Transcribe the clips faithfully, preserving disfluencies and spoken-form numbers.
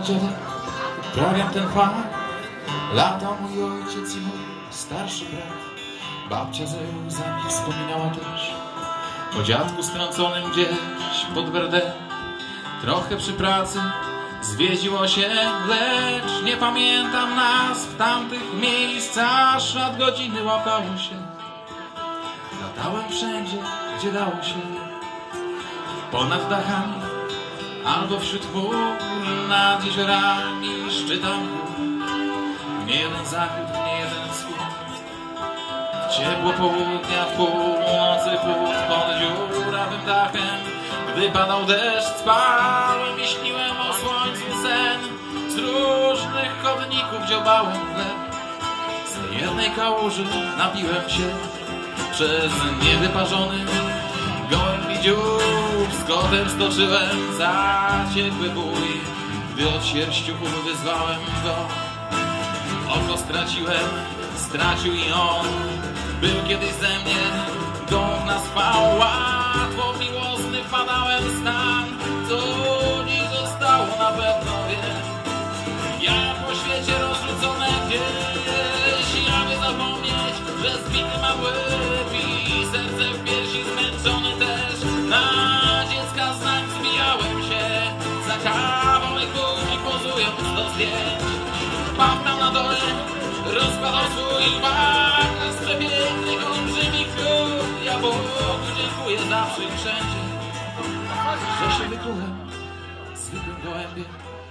dziadek, uprawiam ten fach. Lata mój ojciec i mój starszy brat. Babcia ze łzami wspominała też o dziadku strąconym gdzieś pod Verdun. Trochę przy pracy zwiedziło się, lecz nie pamiętam nazw tamtych miejsc, aż nad godziny łapało się. Latałem wszędzie, gdzie dało się, ponad dachami albo wśród gór, nad jeziorami, szczytami gór. Nie jeden zachód, nie jeden wschód. Ciepło południa, w północy chłód pod dziurawym dachem. Gdy padał deszcz, spałem i śniłem o słońcu sen. Z różnych chodników dziobałem chleb. Z jednej kałuży napiłem się przez niewyparzony gołębi dziób. Z kotem stoczyłem zaciekły bój, gdy od sierściuchów wyzwałem go. Oko straciłem, stracił i on. Był kiedyś ze mnie dumna spał. Łatwo miłosny wpadałem w stan, co dziś zostało na pewno wiem. Ja po świecie rozrzucone gdzieś, aby zapomnieć, że zbity ma łeb i serce w piersi zmęczone też. Na dziecka znak zbijałem się za kawałek gumi, pozując do zdjęć. Pap tam na dole rozkładał swój bak na sklepie pięknych olbrzymich krów. Ja Bogu dziękuję zawsze i wszędzie, że się wyklułem zwykłym gołębiem.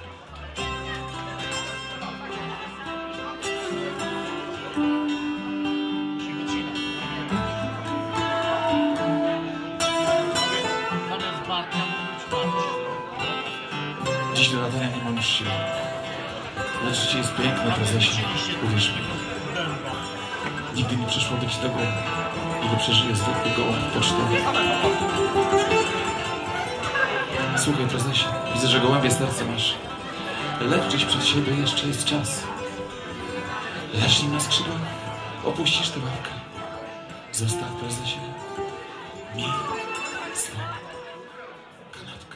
Dziś do latania nie mam już siły. Lecz życie jest piękne, prezesie, uwierz mi. Nigdy nie przyszłoby ci do głowy, ile przeżyje zwykły gołąb pocztowy. Słuchaj, prezesie, widzę, że gołębie serce masz. Lecz gdzieś przed siebie jeszcze jest czas. Lecz nim na skrzydła opuścisz tę ławkę. Zostaw, prezesie, mi swą kanapkę.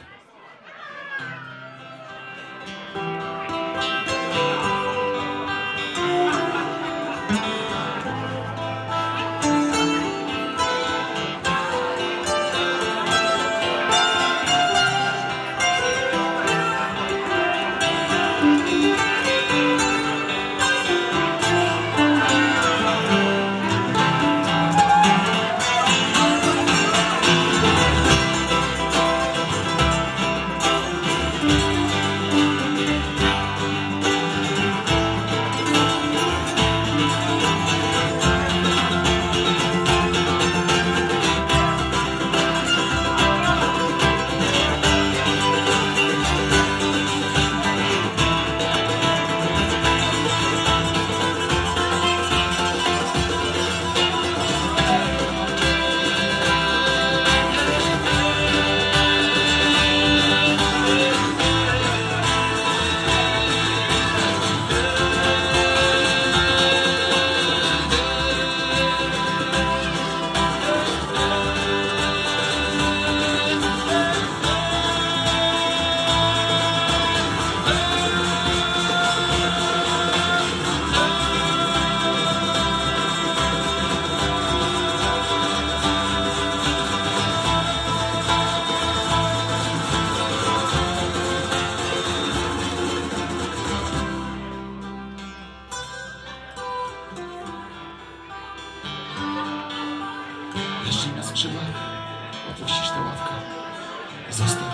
Jeszcze na skrzydłach opuścisz tę ławkę. Zostań.